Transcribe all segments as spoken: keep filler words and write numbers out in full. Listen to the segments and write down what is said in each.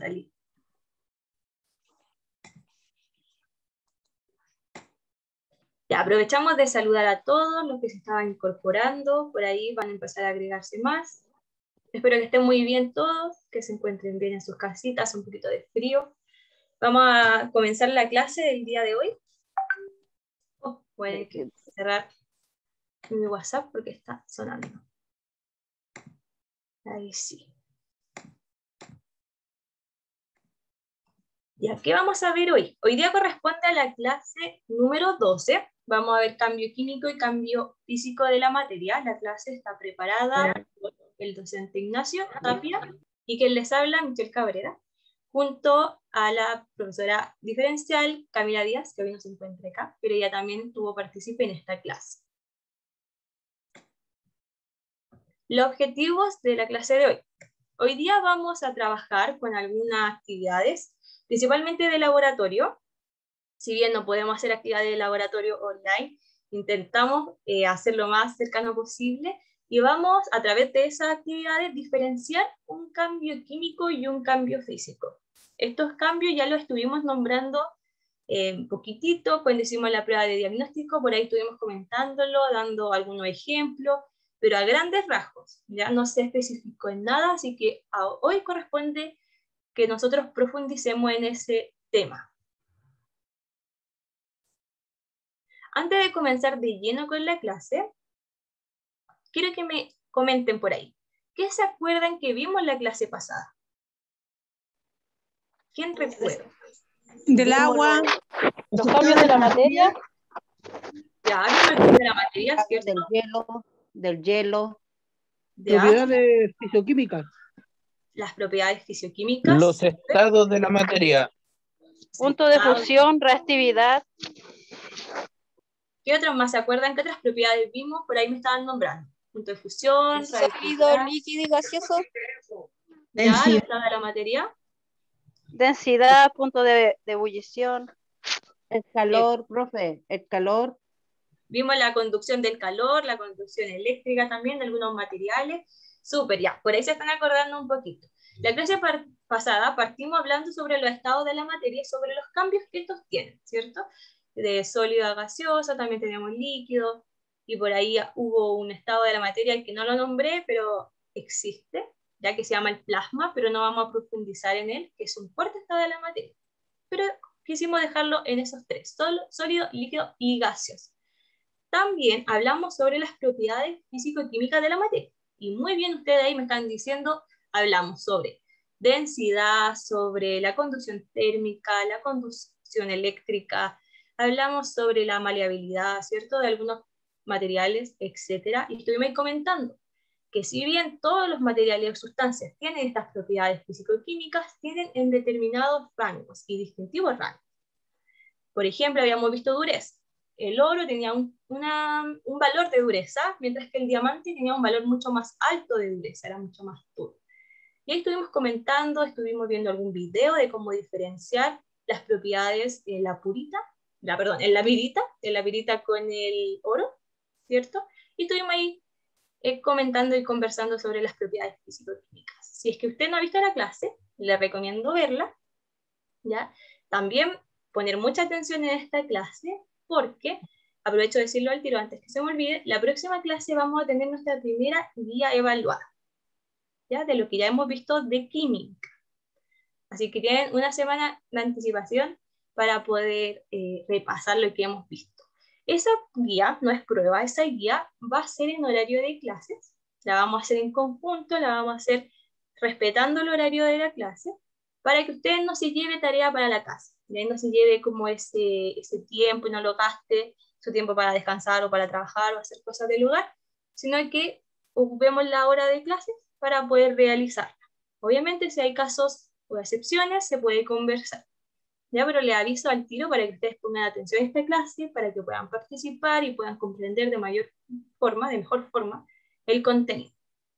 salir. Ya, aprovechamos de saludar a todos los que se estaban incorporando, por ahí van a empezar a agregarse más. Espero que estén muy bien todos, que se encuentren bien en sus casitas, un poquito de frío. Vamos a comenzar la clase del día de hoy. Oh, voy a cerrar mi WhatsApp porque está sonando. Ahí sí. Ya, ¿qué vamos a ver hoy? Hoy día corresponde a la clase número doce. Vamos a ver cambio químico y cambio físico de la materia. La clase está preparada por el docente Ignacio Tapia y quien les habla, Michelle Cabrera, junto a la profesora diferencial Camila Díaz, que hoy no se encuentra acá, pero ella también tuvo partícipe en esta clase. Los objetivos de la clase de hoy. Hoy día vamos a trabajar con algunas actividades, principalmente de laboratorio. Si bien no podemos hacer actividades de laboratorio online, intentamos eh, hacer lo más cercano posible y vamos a través de esas actividades diferenciar un cambio químico y un cambio físico. Estos cambios ya los estuvimos nombrando eh, un poquitito cuando hicimos la prueba de diagnóstico, por ahí estuvimos comentándolo, dando algunos ejemplos, pero a grandes rasgos, ya no se especificó en nada, así que a hoy corresponde que nosotros profundicemos en ese tema. Antes de comenzar de lleno con la clase, quiero que me comenten por ahí. ¿Qué se acuerdan que vimos en la clase pasada? ¿Quién recuerda? Del agua. Los cambios de la materia. Ya, vimos de la materia, ¿cierto? Del hielo, del hielo. Ya. Propiedades físico-químicas. Las propiedades físico-químicas. Los estados de la materia. Punto de fusión, reactividad. ¿Qué otros más se acuerdan? ¿Qué otras propiedades vimos? Por ahí me estaban nombrando. Punto de fusión, sólido, líquido y gaseoso. Ya, el estado de la materia. Densidad, punto de, de ebullición. El calor, profe, el calor. Vimos la conducción del calor, la conducción eléctrica también de algunos materiales. Súper, ya, por ahí se están acordando un poquito. La clase par pasada partimos hablando sobre los estados de la materia y sobre los cambios que estos tienen, ¿cierto? De sólido a gaseoso, también tenemos líquido, y por ahí hubo un estado de la materia que no lo nombré, pero existe, ya que se llama el plasma, pero no vamos a profundizar en él, que es un cuarto estado de la materia. Pero quisimos dejarlo en esos tres, sólido, líquido y gaseoso. También hablamos sobre las propiedades físico-químicas de la materia. Y muy bien ustedes ahí me están diciendo, hablamos sobre densidad, sobre la conducción térmica, la conducción eléctrica, hablamos sobre la maleabilidad, ¿cierto? De algunos materiales, etcétera. Y estuvimos comentando que si bien todos los materiales o sustancias tienen estas propiedades físico-químicas, tienen en determinados rangos y distintivos rangos. Por ejemplo, habíamos visto dureza. El oro tenía un, una, un valor de dureza, mientras que el diamante tenía un valor mucho más alto de dureza, era mucho más duro. Y ahí estuvimos comentando, estuvimos viendo algún video de cómo diferenciar las propiedades en la purita, la, perdón, en la pirita, en la pirita con el oro, ¿cierto? Y estuvimos ahí eh, comentando y conversando sobre las propiedades físico-químicas. Si es que usted no ha visto la clase, le recomiendo verla, ¿ya? También poner mucha atención en esta clase, porque, aprovecho de decirlo al tiro antes que se me olvide, la próxima clase vamos a tener nuestra primera guía evaluada, ¿ya? De lo que ya hemos visto de química. Así que tienen una semana de anticipación para poder eh, repasar lo que hemos visto. Esa guía no es prueba, esa guía va a ser en horario de clases, la vamos a hacer en conjunto, la vamos a hacer respetando el horario de la clase, para que usted no se lleve tarea para la casa, ¿ya? No se lleve como ese, ese tiempo y no lo gaste su tiempo para descansar o para trabajar o hacer cosas del hogar, sino que ocupemos la hora de clases para poder realizarla. Obviamente, si hay casos o excepciones, se puede conversar, ¿ya? Pero le aviso al tiro para que ustedes pongan atención a esta clase, para que puedan participar y puedan comprender de mayor forma, de mejor forma, el contenido.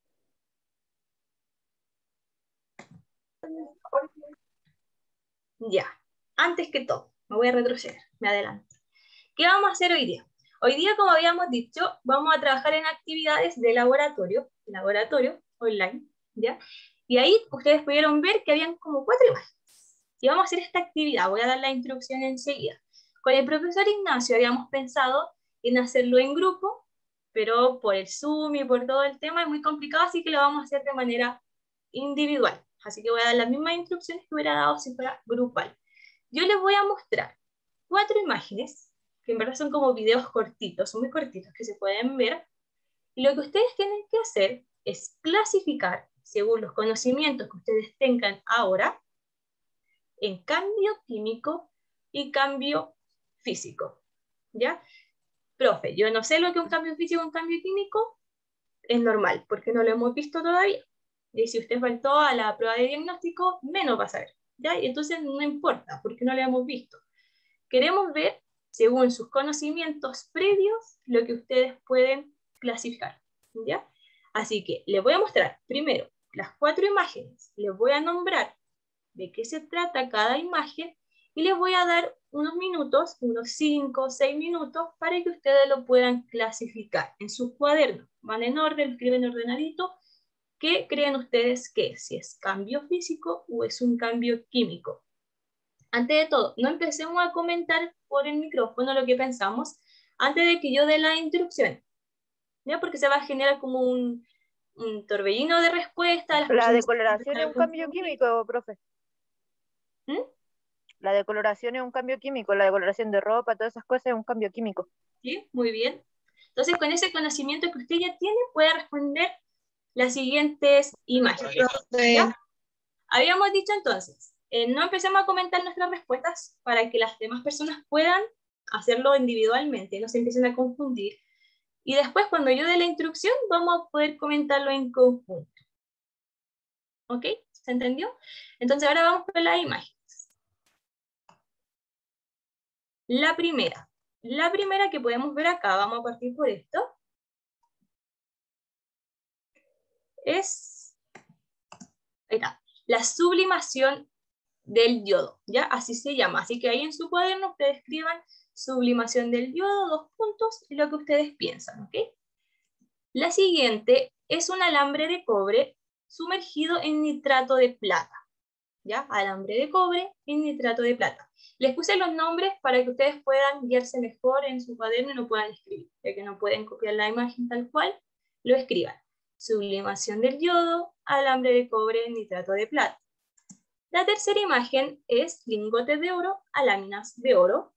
Ya, antes que todo, me voy a retroceder, me adelanto. ¿Qué vamos a hacer hoy día? Hoy día, como habíamos dicho, vamos a trabajar en actividades de laboratorio, laboratorio online, ¿ya? Y ahí ustedes pudieron ver que habían como cuatro imágenes. Y vamos a hacer esta actividad, voy a dar la instrucción enseguida. Con el profesor Ignacio habíamos pensado en hacerlo en grupo, pero por el Zoom y por todo el tema es muy complicado, así que lo vamos a hacer de manera individual. Así que voy a dar las mismas instrucciones que hubiera dado si fuera grupal. Yo les voy a mostrar cuatro imágenes, que en verdad son como videos cortitos, son muy cortitos, que se pueden ver. Y lo que ustedes tienen que hacer es clasificar, según los conocimientos que ustedes tengan ahora, en cambio químico y cambio físico. ¿Ya? Profe, yo no sé lo que es un cambio físico y un cambio químico, es normal, porque no lo hemos visto todavía. Y si usted faltó a la prueba de diagnóstico, menos va a saber. ¿Ya? Y entonces no importa, porque no lo hemos visto. Queremos ver, según sus conocimientos previos, lo que ustedes pueden clasificar. ¿Ya? Así que les voy a mostrar primero las cuatro imágenes, les voy a nombrar de qué se trata cada imagen y les voy a dar unos minutos, unos cinco o seis minutos, para que ustedes lo puedan clasificar en sus cuadernos. Van en orden, escriben ordenadito. ¿Qué creen ustedes que es? Si es cambio físico o es un cambio químico. Antes de todo, no empecemos a comentar por el micrófono lo que pensamos antes de que yo dé la instrucción, ¿ya? Porque se va a generar como un, un torbellino de respuestas. La decoloración es un cambio químico, profe. ¿Mm? La decoloración es un cambio químico, la decoloración de ropa, todas esas cosas es un cambio químico. ¿Sí? Muy bien. Entonces, con ese conocimiento que usted ya tiene, puede responder las siguientes imágenes. ¿Ya? Habíamos dicho entonces, eh, no empecemos a comentar nuestras respuestas para que las demás personas puedan hacerlo individualmente, no se empiecen a confundir. Y después, cuando yo dé la instrucción, vamos a poder comentarlo en conjunto. ¿Ok? ¿Se entendió? Entonces, ahora vamos con las imágenes. La primera. La primera que podemos ver acá, vamos a partir por esto, es ahí está, la sublimación del yodo, ¿ya? Así se llama. Así que ahí en su cuaderno ustedes escriban sublimación del yodo, dos puntos, y lo que ustedes piensan, ¿ok? La siguiente es un alambre de cobre sumergido en nitrato de plata, ¿ya? Alambre de cobre en nitrato de plata. Les puse los nombres para que ustedes puedan guiarse mejor en su cuaderno y no puedan escribir, ya que no pueden copiar la imagen tal cual, lo escriban. Sublimación del yodo, alambre de cobre en nitrato de plata. La tercera imagen es lingotes de oro a láminas de oro.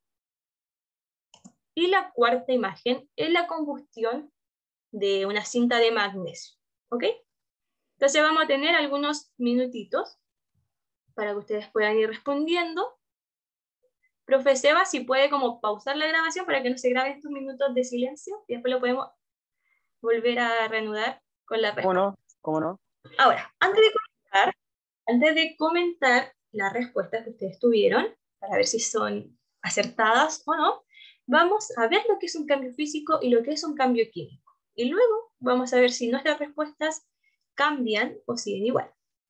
Y la cuarta imagen es la combustión de una cinta de magnesio. ¿Ok? Entonces vamos a tener algunos minutitos para que ustedes puedan ir respondiendo. Profe Seba, si puede como pausar la grabación para que no se graben estos minutos de silencio y después lo podemos volver a reanudar con la respuesta. ¿Cómo no? ¿Cómo no? Ahora, antes de comentar, antes de comentar las respuestas que ustedes tuvieron, para ver si son acertadas o no, vamos a ver lo que es un cambio físico y lo que es un cambio químico. Y luego vamos a ver si nuestras respuestas cambian o siguen igual.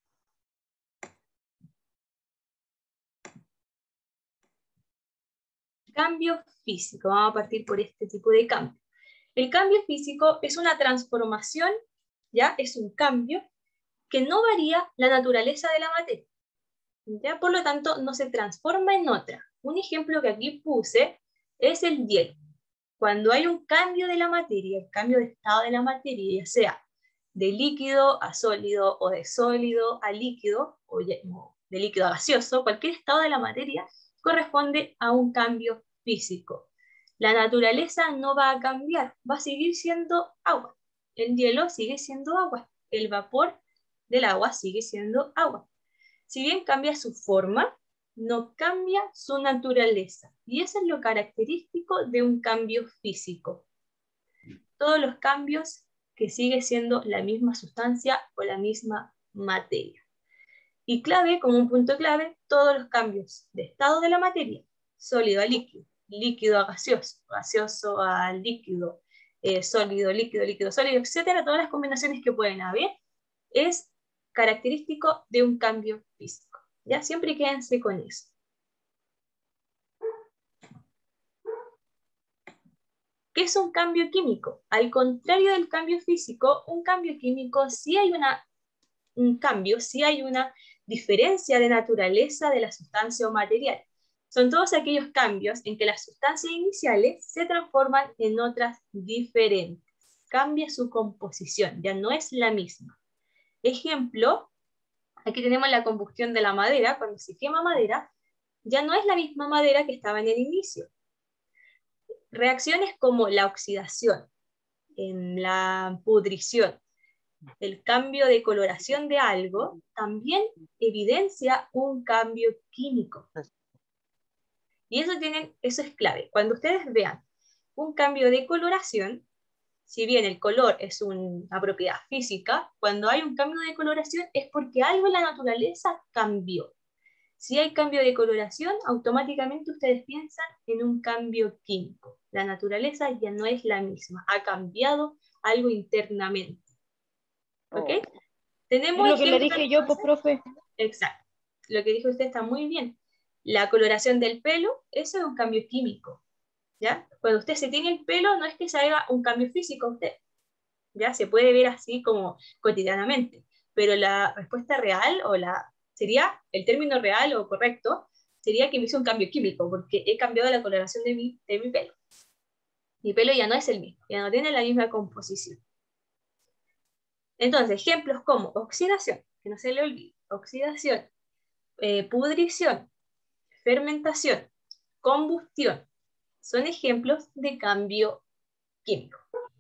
Cambio físico. Vamos a partir por este tipo de cambio. El cambio físico es una transformación, ¿ya? Es un cambio que no varía la naturaleza de la materia, ¿ya? Por lo tanto, no se transforma en otra. Un ejemplo que aquí puse es el hielo. Cuando hay un cambio de la materia, el cambio de estado de la materia, ya sea de líquido a sólido o de sólido a líquido, o de líquido a gaseoso, cualquier estado de la materia corresponde a un cambio físico. La naturaleza no va a cambiar, va a seguir siendo agua. El hielo sigue siendo agua. El vapor del agua sigue siendo agua. Si bien cambia su forma, no cambia su naturaleza. Y eso es lo característico de un cambio físico. Todos los cambios que sigue siendo la misma sustancia o la misma materia. Y clave, como un punto clave, todos los cambios de estado de la materia, sólido a líquido, líquido a gaseoso, gaseoso a líquido, eh, sólido, líquido, líquido, sólido, etcétera, todas las combinaciones que pueden haber, es característico de un cambio físico. ¿Ya? Siempre quédense con eso. ¿Qué es un cambio químico? Al contrario del cambio físico, un cambio químico sí hay una un cambio si hay una diferencia de naturaleza de la sustancia o material. Son todos aquellos cambios en que las sustancias iniciales se transforman en otras diferentes. Cambia su composición, ya no es la misma. Ejemplo, aquí tenemos la combustión de la madera. Cuando se quema madera, ya no es la misma madera que estaba en el inicio. Reacciones como la oxidación, en la pudrición, el cambio de coloración de algo, también evidencia un cambio químico. Y eso, tienen, eso es clave. Cuando ustedes vean un cambio de coloración, si bien el color es una propiedad física, cuando hay un cambio de coloración es porque algo en la naturaleza cambió. Si hay cambio de coloración, automáticamente ustedes piensan en un cambio químico. La naturaleza ya no es la misma, ha cambiado algo internamente. ¿Ok? Oh. Tenemos Es lo que le ejemplos, dije yo, pues, profe. Exacto. Lo que dijo usted está muy bien. La coloración del pelo, eso es un cambio químico. ¿Ya? Cuando usted se tiene el pelo, no es que se haga un cambio físico a usted. ¿Ya? Se puede ver así como cotidianamente. Pero la respuesta real, o la sería, el término real o correcto, sería que me hizo un cambio químico, porque he cambiado la coloración de mi, de mi pelo. Mi pelo ya no es el mismo, ya no tiene la misma composición. Entonces, ejemplos como oxidación, que no se le olvide, oxidación, eh, pudrición, fermentación, combustión, son ejemplos de cambio químico.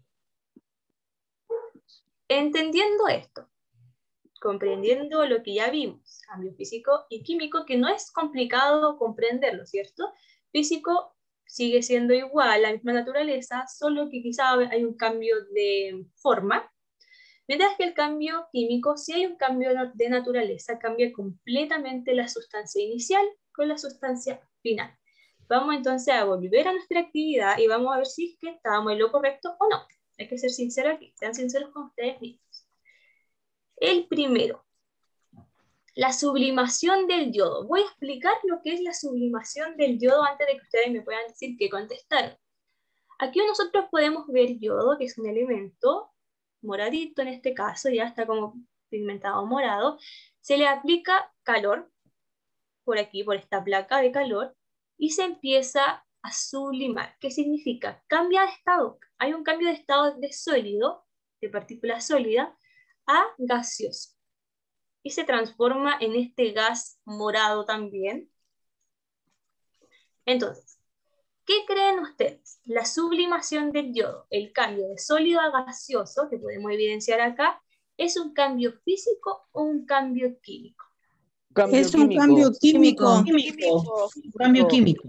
Entendiendo esto, comprendiendo lo que ya vimos, cambio físico y químico, que no es complicado comprenderlo, ¿cierto? Físico sigue siendo igual, la misma naturaleza, solo que quizá hay un cambio de forma, mientras que el cambio químico, si hay un cambio de naturaleza, cambia completamente la sustancia inicial con la sustancia final. Vamos entonces a volver a nuestra actividad y vamos a ver si es que estábamos en lo correcto o no. Hay que ser sinceros aquí, sean sinceros con ustedes mismos. El primero, la sublimación del yodo. Voy a explicar lo que es la sublimación del yodo antes de que ustedes me puedan decir qué contestaron. Aquí nosotros podemos ver yodo, que es un elemento moradito en este caso, ya está como pigmentado morado. Se le aplica calor, por aquí, por esta placa de calor, y se empieza a sublimar. ¿Qué significa? Cambia de estado. Hay un cambio de estado de sólido, de partícula sólida, a gaseoso. Y se transforma en este gas morado también. Entonces, ¿qué creen ustedes? La sublimación del yodo, el cambio de sólido a gaseoso, que podemos evidenciar acá, ¿es un cambio físico o un cambio químico? Cambio es un químico. cambio químico. Químico. químico. Cambio químico.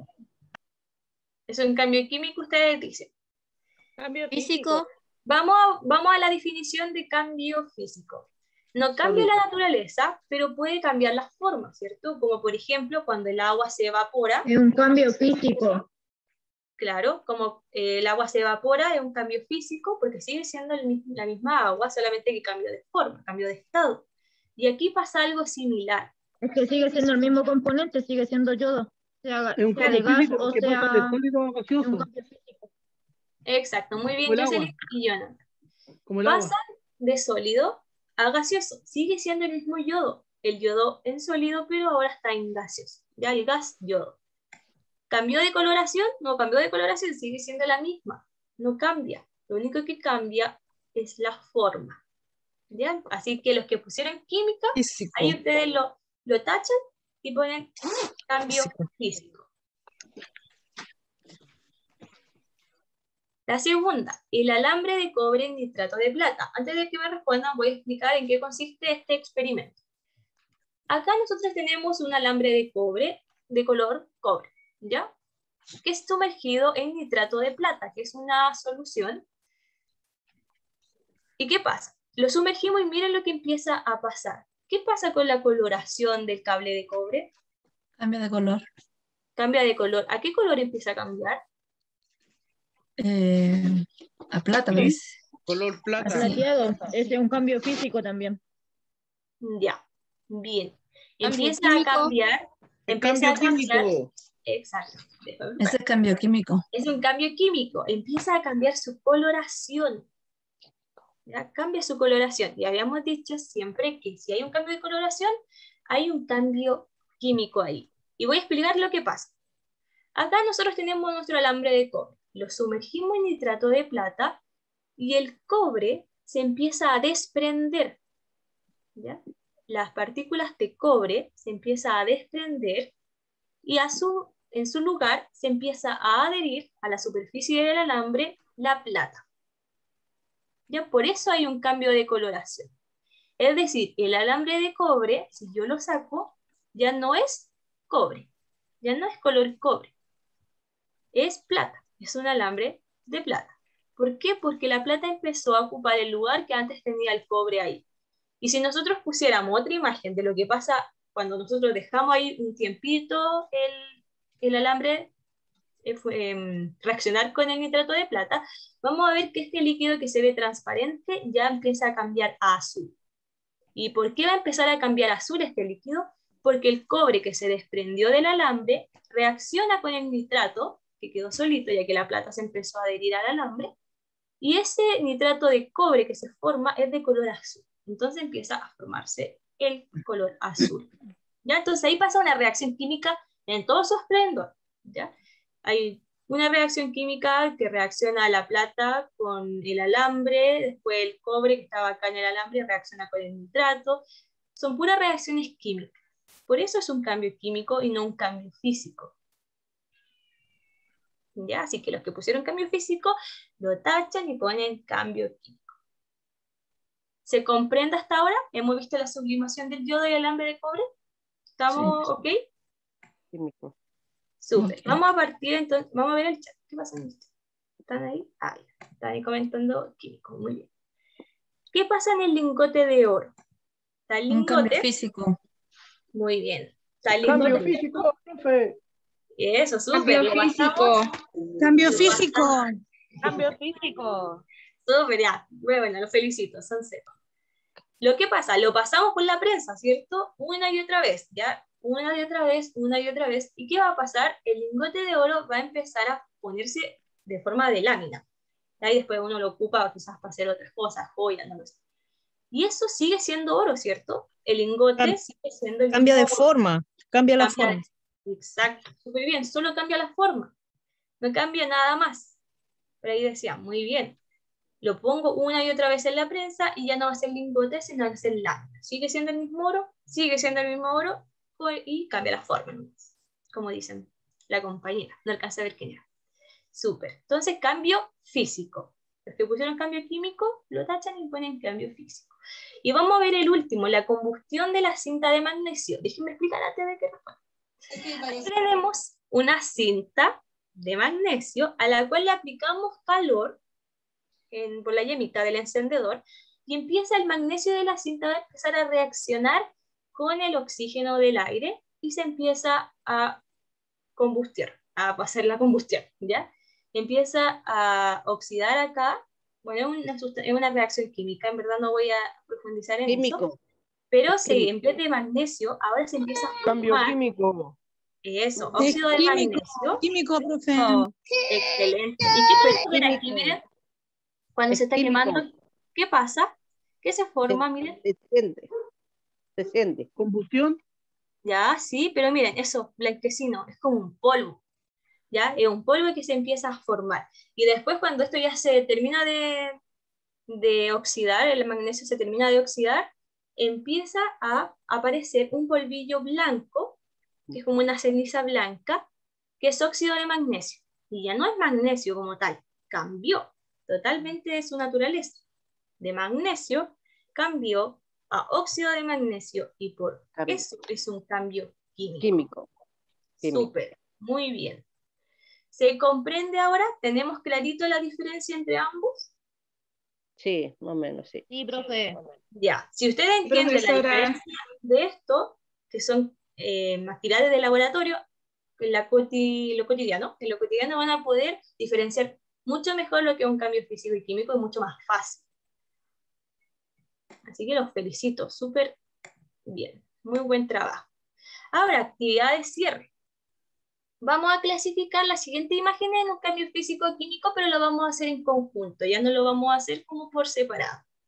Es un cambio químico, ustedes dicen. Cambio Físico. físico. Vamos a, vamos a la definición de cambio físico. No cambia la naturaleza, pero puede cambiar las formas, ¿cierto? Como por ejemplo, cuando el agua se evapora. Es un cambio físico. Claro, como eh, el agua se evapora, es un cambio físico, porque sigue siendo el, la misma agua, solamente que cambio de forma, cambio de estado. Y aquí pasa algo similar. Es que sigue siendo el mismo componente, sigue siendo yodo. Sea, Es un sea de cambio gas físico o que sea... pasa de sólido a Es un gaseoso. cambio físico. Exacto, muy bien, Como el agua. Jocelyn y Jonathan. Como el Pasan agua. de sólido a gaseoso. Sigue siendo el mismo yodo. El yodo en sólido, pero ahora está en gaseoso. Ya el gas, yodo. ¿Cambió de coloración? No cambió de coloración, sigue siendo la misma. No cambia. Lo único que cambia es la forma. ¿Ya? Así que los que pusieron química, Físico. ahí ustedes lo, lo tachan y ponen cambio Físico. físico. La segunda, el alambre de cobre en nitrato de plata. Antes de que me respondan, voy a explicar en qué consiste este experimento. Acá nosotros tenemos un alambre de cobre de color cobre, ¿ya? Que es sumergido en nitrato de plata, que es una solución. ¿Y qué pasa? Lo sumergimos y miren lo que empieza a pasar. ¿Qué pasa con la coloración del cable de cobre? Cambia de color. Cambia de color. ¿A qué color empieza a cambiar? Eh, a plata, parece. Color plata. Así. Plateado, ese es un cambio físico también. Ya, bien. Cambio Empieza químico. a cambiar. El Empieza cambio a cambiar. químico. Exacto. Ese es cambio químico. Es un cambio químico. Empieza a cambiar su coloración. ¿ya? Cambia su coloración. Y habíamos dicho siempre que si hay un cambio de coloración, hay un cambio químico ahí. Y voy a explicar lo que pasa. Acá nosotros tenemos nuestro alambre de cobre. Lo sumergimos en nitrato de plata y el cobre se empieza a desprender, ¿ya? Las partículas de cobre se empiezan a desprender y a su, en su lugar se empieza a adherir a la superficie del alambre la plata. ¿Ya? Por eso hay un cambio de coloración. Es decir, el alambre de cobre, si yo lo saco, ya no es cobre, ya no es color cobre, es plata, es un alambre de plata. ¿Por qué? Porque la plata empezó a ocupar el lugar que antes tenía el cobre ahí. Y si nosotros pusiéramos otra imagen de lo que pasa cuando nosotros dejamos ahí un tiempito el, el alambre eh, fue, eh, reaccionar con el nitrato de plata, vamos a ver que este líquido que se ve transparente ya empieza a cambiar a azul. ¿Y por qué va a empezar a cambiar a azul este líquido? Porque el cobre que se desprendió del alambre reacciona con el nitrato, que quedó solito ya que la plata se empezó a adherir al alambre, y ese nitrato de cobre que se forma es de color azul. Entonces empieza a formarse el color azul. ¿Ya? Entonces ahí pasa una reacción química en todo su esplendor. ¿Ya? Hay una reacción química que reacciona a la plata con el alambre, después el cobre que estaba acá en el alambre reacciona con el nitrato. Son puras reacciones químicas. Por eso es un cambio químico y no un cambio físico. ¿Ya? Así que los que pusieron cambio físico lo tachan y ponen cambio químico. ¿Se comprende hasta ahora? ¿Hemos visto la sublimación del yodo y el alambre de cobre? ¿Estamos Sí. ok? Químico. Súper. Ok. Vamos a partir entonces, vamos a ver el chat. ¿Qué pasa en esto? ¿Están ahí? Ah, ya. Están ahí comentando químico. Muy bien. ¿Qué pasa en el lingote de oro? ¿Está el Un cambio lingote? físico. Muy bien. ¿Está el Cambio lingote? físico, profe. Eso, súper. Cambio Lo físico. pasamos. Cambio Lo físico. pasamos. Cambio físico. Súper, ya. Muy bueno, los felicito. Son cero. Lo que pasa, lo pasamos por la prensa, ¿cierto? Una y otra vez, ¿ya? Una y otra vez, una y otra vez. ¿Y qué va a pasar? El lingote de oro va a empezar a ponerse de forma de lámina. Ahí después uno lo ocupa quizás para hacer otras cosas, joyas, no lo sé. Y eso sigue siendo oro, ¿cierto? El lingote Cam- sigue siendo el Cambia de mismo oro. forma. Cambia la Cambia forma. de- Exacto, súper bien. Solo cambia la forma. No cambia nada más. Pero ahí decía, muy bien. Lo pongo una y otra vez en la prensa y ya no va a ser lingote, sino va a ser lámina. Sigue siendo el mismo oro, sigue siendo el mismo oro y cambia la forma, como dicen la compañera. No alcancé a ver quién era. Súper. Entonces, cambio físico. Los que pusieron cambio químico lo tachan y ponen cambio físico. Y vamos a ver el último, la combustión de la cinta de magnesio. Déjenme explicar antes de que responda. Aquí tenemos una cinta de magnesio a la cual le aplicamos calor En, por la llamita del encendedor y empieza el magnesio de la cinta a empezar a reaccionar con el oxígeno del aire y se empieza a combustir, a pasar la combustión, ¿ya? Empieza a oxidar acá, bueno, es una, es una reacción química, en verdad no voy a profundizar en Químico. eso, pero se, Químico. en vez de magnesio, ahora se empieza a Cambio formar, químico. eso, Es óxido de químico. magnesio, Químico, profe. excelente, y qué, miren aquí, Químico. miren, cuando Es se está químico. quemando, ¿qué pasa? ¿Qué se forma? Miren. Se siente. Se siente. Combustión. Ya, sí, pero miren, eso, blanquecino, es como un polvo. ¿Ya? Es un polvo que se empieza a formar. Y después cuando esto ya se termina de, de oxidar, el magnesio se termina de oxidar, empieza a aparecer un polvillo blanco, que es como una ceniza blanca, que es óxido de magnesio. Y ya no es magnesio como tal, cambió totalmente de su naturaleza. De magnesio cambió a óxido de magnesio y por Cambio. eso es un cambio químico. Químico. Químico. Súper, muy bien. ¿Se comprende ahora? ¿Tenemos clarito la diferencia entre ambos? Sí, más o menos, sí. Sí, profe. Ya, si ustedes entienden la Profesora. diferencia de esto, que son eh, materiales de laboratorio, en la coti lo cotidiano, en lo cotidiano van a poder diferenciar mucho mejor lo que es un cambio físico y químico, es mucho más fácil. Así que los felicito, súper bien, muy buen trabajo. Ahora, actividad de cierre. Vamos a clasificar la siguiente imagen en un cambio físico-químico, pero lo vamos a hacer en conjunto, ya no lo vamos a hacer como por separado.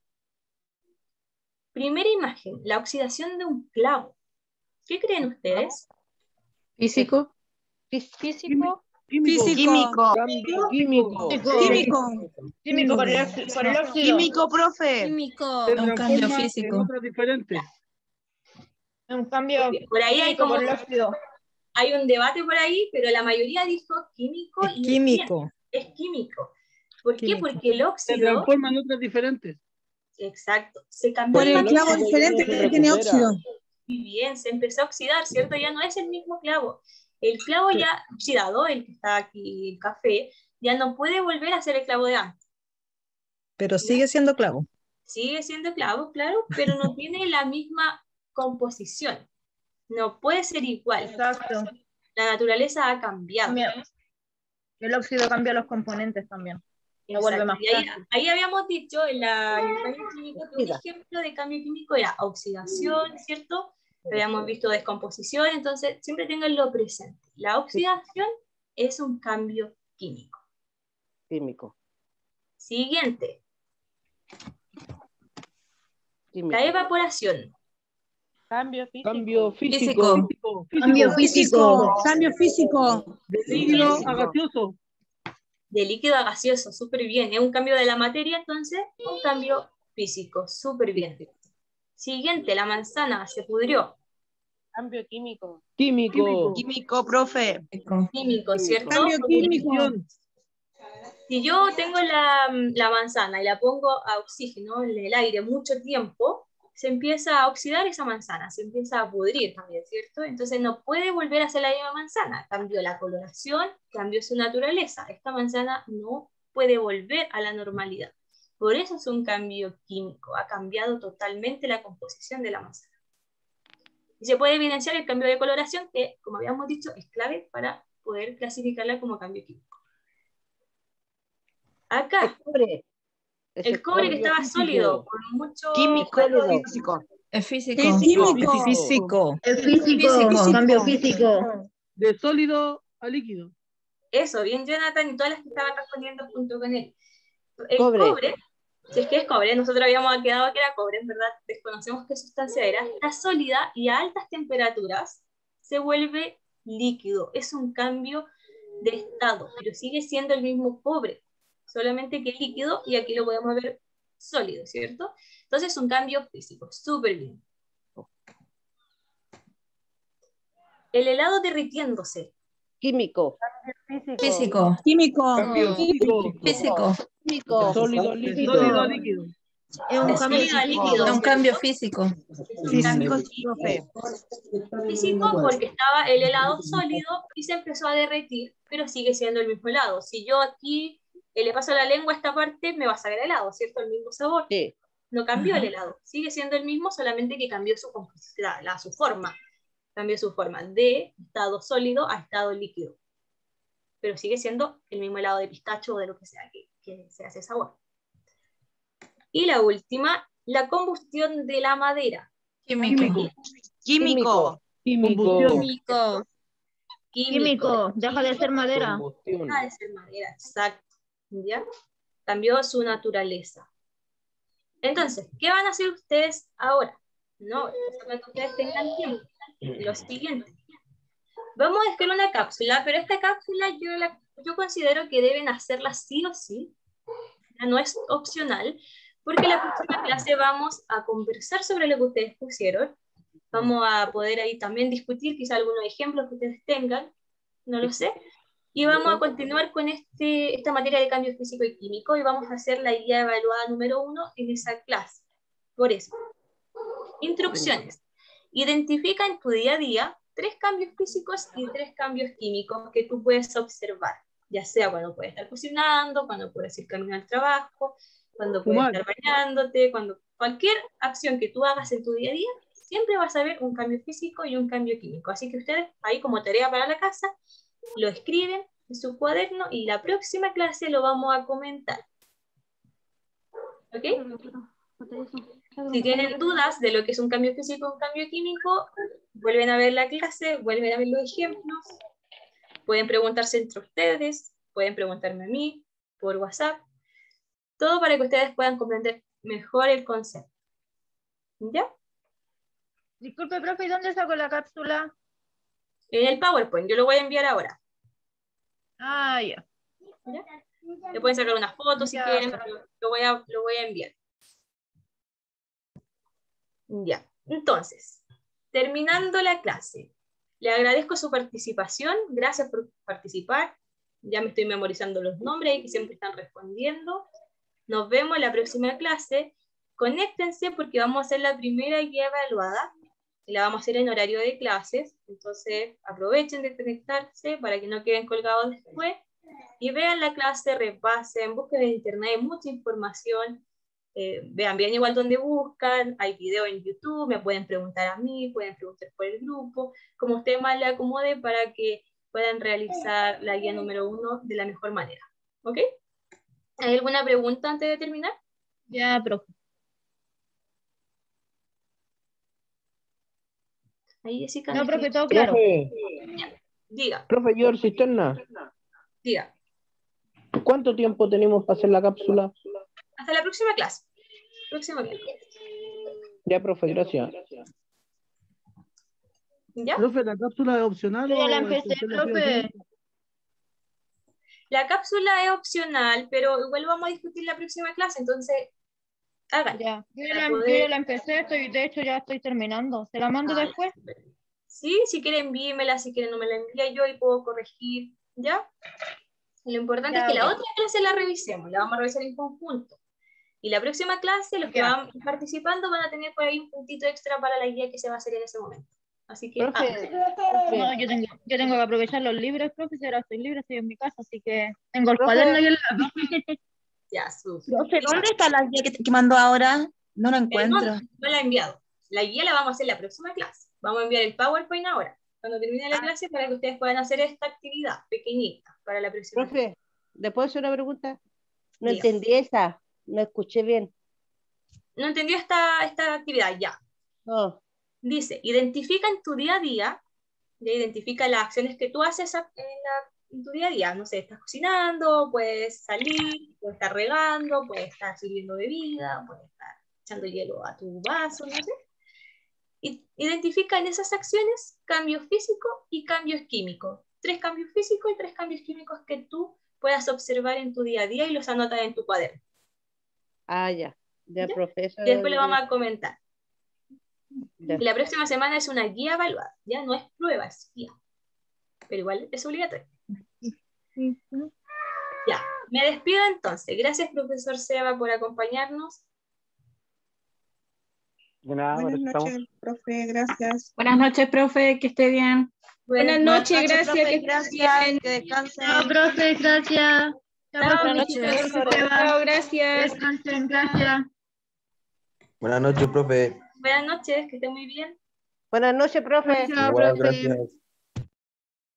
Primera imagen, la oxidación de un clavo. ¿Qué creen ustedes? Físico. Físico. Químico. Químico. Cambio químico. Químico. Químico por el, óxido- por el óxido. Químico, profe. Químico. Se Es un cambio transforma en físico. otras diferentes. Un cambio Por ahí hay químico como por el óxido. hay un debate por ahí, pero la mayoría dijo químico Es y químico. es químico. ¿Por qué? Químico. Porque el Se óxido, transforma en otras diferentes. exacto, se cambió Por el el clavo material. diferente que tiene óxido. Muy bien, se empezó a oxidar, ¿cierto? Ya no es el mismo clavo. El clavo ya oxidado, el que está aquí, el café, ya no puede volver a ser el clavo de antes. Pero sigue siendo clavo. Sigue siendo clavo, claro, pero no tiene la misma composición. No puede ser igual. Exacto. La naturaleza ha cambiado. Cambia- El óxido cambia los componentes también. Lo vuelve Exacto. más Y ahí, frágil. ahí habíamos dicho en, la, en el cambio químico que un ejemplo de cambio químico era oxidación, ¿cierto? Habíamos visto descomposición, entonces siempre tenganlo presente. La oxidación es un cambio químico. Químico. Siguiente, Químico. la evaporación. Cambio físico. Cambio Físico. físico. Cambio físico. Cambio físico. De líquido líquido a a gaseoso. De líquido a gaseoso, súper bien. Es un cambio de la materia, entonces, un cambio físico, súper bien. Siguiente, la manzana se pudrió. Cambio químico. Químico. Químico, profe. Químico, ¿cierto? Cambio químico. Si yo tengo la, la manzana y la pongo a oxígeno en el aire mucho tiempo, se empieza a oxidar esa manzana, se empieza a pudrir también, ¿cierto? Entonces no puede volver a ser la misma manzana. Cambió la coloración, cambió su naturaleza. Esta manzana no puede volver a la normalidad. Por eso es un cambio químico. Ha cambiado totalmente la composición de la manzana. Y se puede evidenciar el cambio de coloración, que, como habíamos dicho, es clave para poder clasificarla como cambio químico. Acá, El cobre. el cobre que estaba sólido, con mucho... Químico, físico. Es físico. Es químico. Físico. Físico. El físico, Físico. cambio físico. De sólido a líquido. Eso, bien Jonathan y todas las que estaban respondiendo junto con él. El Cobre. cobre, si es que es cobre, nosotros habíamos quedado que era cobre, en verdad desconocemos qué sustancia era, está sólida y a altas temperaturas se vuelve líquido. Es un cambio de estado, pero sigue siendo el mismo cobre, solamente que líquido, y aquí lo podemos ver sólido, ¿cierto? Entonces es un cambio físico, súper bien. El helado derritiéndose. Químico. Físico. Químico. Cambio físico. Físico. Químico. De sólido a De líquido. sólido a líquido. Es un De cambio sólido a físico. líquido. Es un cambio físico. Es un cambio Físico, profe. físico porque estaba el helado sólido y se empezó a derretir, pero sigue siendo el mismo helado. Si yo aquí eh, le paso la lengua a esta parte, me va a saber helado, ¿cierto? El mismo sabor. Sí. No cambió Ajá. el helado, sigue siendo el mismo, solamente que cambió su composición, la, su forma. Cambió su forma de estado sólido a estado líquido. Pero sigue siendo el mismo helado de pistacho o de lo que sea que, que se hace sabor. Y la última, la combustión de la madera. Químico. Químico. Químico. Químico. Químico, deja de ser madera. Combustión. Deja de ser madera, exacto. ¿Ya? Cambió su naturaleza. Entonces, ¿qué van a hacer ustedes ahora? No, cuando ustedes tengan tiempo. Lo siguiente. Vamos a escribir una cápsula, pero esta cápsula yo, la, yo considero que deben hacerla sí o sí. Ya no es opcional, porque la próxima clase vamos a conversar sobre lo que ustedes pusieron. Vamos a poder ahí también discutir quizá algunos ejemplos que ustedes tengan, no lo sé. Y vamos a continuar con este, esta materia de cambio físico y químico y vamos a hacer la guía evaluada número uno en esa clase. Por eso, instrucciones. Identifica en tu día a día tres cambios físicos y tres cambios químicos que tú puedes observar, ya sea cuando puedes estar cocinando, cuando puedes ir camino al trabajo, cuando puedes Fumar. estar bañándote, cuando cualquier acción que tú hagas en tu día a día, siempre vas a ver un cambio físico y un cambio químico. Así que ustedes, ahí como tarea para la casa, lo escriben en su cuaderno y la próxima clase lo vamos a comentar. ¿Ok? Si tienen dudas de lo que es un cambio físico o un cambio químico, vuelven a ver la clase, vuelven a ver los ejemplos, pueden preguntarse entre ustedes, pueden preguntarme a mí por WhatsApp, todo para que ustedes puedan comprender mejor el concepto. ¿Ya? Disculpe, profe, ¿y dónde saco la cápsula? En el PowerPoint, yo lo voy a enviar ahora. Ah, ya. ¿Ya? Le pueden sacar una foto si Ya, quieren, perfecto. pero lo voy a, lo voy a enviar. Ya, entonces, terminando la clase, le agradezco su participación, gracias por participar, ya me estoy memorizando los nombres y que siempre están respondiendo. Nos vemos en la próxima clase, conéctense porque vamos a hacer la primera guía evaluada, y la vamos a hacer en horario de clases, entonces aprovechen de conectarse para que no queden colgados después, y vean la clase, repasen, busquen en internet, hay mucha información. Eh, vean bien igual donde buscan, hay video en YouTube, me pueden preguntar a mí, pueden preguntar por el grupo, como usted más le acomode para que puedan realizar la guía número uno de la mejor manera. ¿Ok? ¿Hay alguna pregunta antes de terminar? Ya, profe. Ahí Jessica. No, me profe, escribe. todo claro. Profe, Diga, profe George Cisterna, diga. ¿cuánto tiempo tenemos para hacer la cápsula? Hasta la próxima clase. Próximo miércoles. Ya, profe, gracias. ¿Ya? Profe, ¿la cápsula es opcional Yo ya la o empecé, usted la pide profe. así? La cápsula es opcional, pero igual vamos a discutir la próxima clase, entonces háganla. Ya. Yo ya, Para la, yo poder- ya la empecé, estoy, de hecho ya estoy terminando. ¿Se la mando Ah, después? Sí, si quieren envíemela, si quieren no me la envía yo y puedo corregir, ¿ya? Lo importante Ya, es que la ok. otra clase la revisemos, la vamos a revisar en conjunto. Y la próxima clase, los que Ya. van participando van a tener por ahí un puntito extra para la guía que se va a hacer en ese momento. Así que, Profe, ah, profe, No, yo tengo, yo tengo que aprovechar los libros, profe, si ahora estoy libre, estoy en mi casa, así que tengo el Profe. cuaderno y el lápiz. ya, súper. Profe, ¿dónde está la guía que, que mandó ahora? No la Eh, no, encuentro. no la he enviado. La guía la vamos a hacer la próxima clase. Vamos a enviar el PowerPoint ahora, cuando termine la clase, para que ustedes puedan hacer esta actividad pequeñita para la próxima clase. profe, ¿le puedo hacer una pregunta? No Diga. entendí esa, no escuché bien. ¿No entendió esta, esta actividad? Ya. No, Dice, identifica en tu día a día, ya identifica las acciones que tú haces a- en, la- en tu día a día. No sé, estás cocinando, puedes salir, puedes estar regando, puedes estar sirviendo bebida, puedes estar echando hielo a tu vaso, no sé. Y identifica en esas acciones cambios físicos y cambios químicos. Tres cambios físicos y tres cambios químicos que tú puedas observar en tu día a día y los anotas en tu cuaderno. ah, ya, ya, ¿Ya? profe, eso Y después lo vamos a comentar. ya. Y la próxima semana es una guía evaluada, ya no es prueba, es guía. Pero igual es obligatorio. Ya, me despido entonces. Gracias, profesor Seba, por acompañarnos. De nada, Buenas ahora estamos. noches, profe, gracias. Buenas noches, profe, que esté bien. Buenas noches, gracias, profe, que gracias, que descansen. Chao, profe, gracias. Chao, Chao, profe, noches, Michelle, profesores. Seba. Chao, gracias. Descansen, gracias. Buenas noches, profe. Buenas noches, que estén muy bien. Buenas noches, profe. Chao, Igual, profe. gracias.